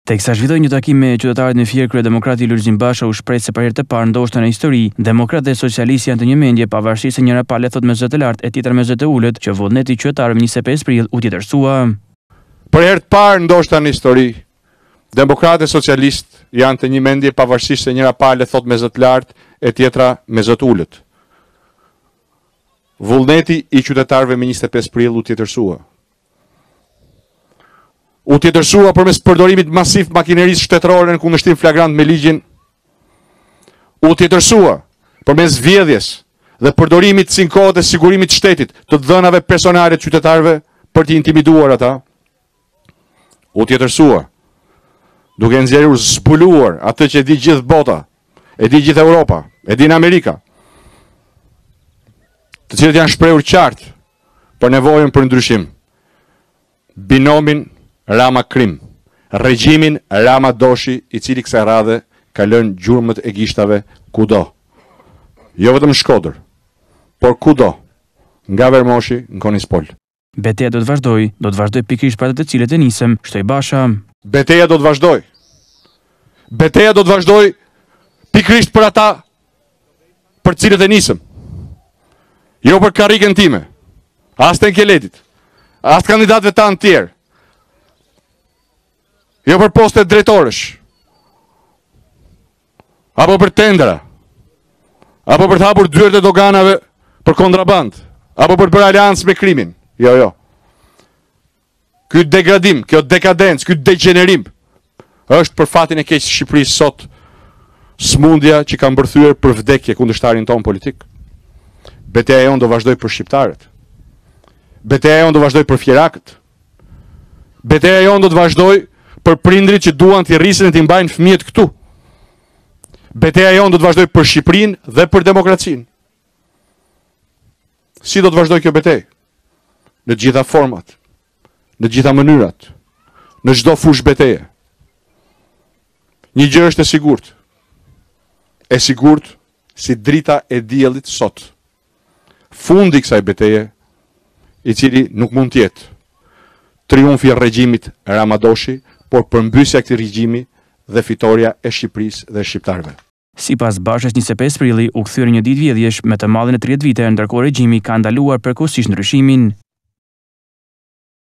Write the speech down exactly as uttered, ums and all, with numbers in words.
Teksa zhvilloi një takim me qytetarët në Fier, kryedemokrati Lulzim Basha u shpreh se për herë të parë ndoshta në histori, demokratë dhe socialistë janë të një mendje pavarësisht se njëra palë thot me zë të lartë e tjetra me zë të ulët që vullneti i qytetarëve njëzet e pesë prill u tjetërsua. Për herë të parë ndoshta në histori, demokratë dhe socialistë janë të një mendje pavarësisht se njëra palë thot me zë të lartë e tjetra me zë të ulët. Vullneti i qytetarëve me njëzet e pesë prill u tjetërsua. U tjetërsua përmes përdorimit masiv makinerisë shtetërore në kundërshtim flagrant me ligjin. U tjetërsua përmes vjedhjes dhe përdorimit sin kohët e sigurimit shtetit të dhënave personale të qytetarëve për t'i intimiduar ata. U tjetërsua duke nxjerrur zbuluar atë që e di gjithë bota, e di gjithë Europa, e di në Amerika, të cilët janë shprehur qartë për nevojën për ndryshim. Binomin Rama-Krim, regjimin Rama-Doshi, i cili kësaj radhe ka lënë gjurmët e gishtave kudo. Jo vetëm në Shkodër, por kudo, nga Vermoshi në Konispol. Betejë do të vazhdoj, do të vazhdoj pikërisht për ato të cilët e nisëm, shtoi Basha. Betejë do të vazhdoj. Betejë do të vazhdoj pikërisht për ata për të cilët e nisëm. Jo për karrikën time, as të Nkeletit, as të kandidatëve tanë tjerë. Jo për poste drejtorësh, apo për tendera, apo për të hapur dyert e doganave për kontraband, apo për bërë aleancë me krimin. Jo, jo. Ky degradim, kjo dekadencë, ky degenerim, është për fatin e keq të Shqipërisë sot smundja që ka mbërthyer për vdekje kundërshtarin ton politik. Betejë jonë do vazhdoj për shqiptarët. Betejë jonë do vazhdoj për fjerakët. Betejë jonë do të vazhdoj për prindrit që duan t'i rrisin e t'i mbajnë fëmijët këtu. Betejë jonë do të vazhdoj për Shqipërinë dhe për demokracinë. Si do të vazhdoj kjo betejë? Në të gjitha format, në të gjitha mënyrat, në çdo fushë beteje. Një gjë është e sigurt. E sigurt si drita e diellit sot. Fundi i kësaj beteje, i cili nuk mund të jetë triumfi i regjimit Rama-Doshi, por përmbysja e këtij regjimi dhe fitoria e Shqipërisë dhe shqiptarëve. Sipas Bashës, njëzet e pesë prilli u kthyer një ditë vjedhjesh me të madhen e tridhjetë vite, ndërkohë regjimi ka ndaluar përkohësisht ndryshimin.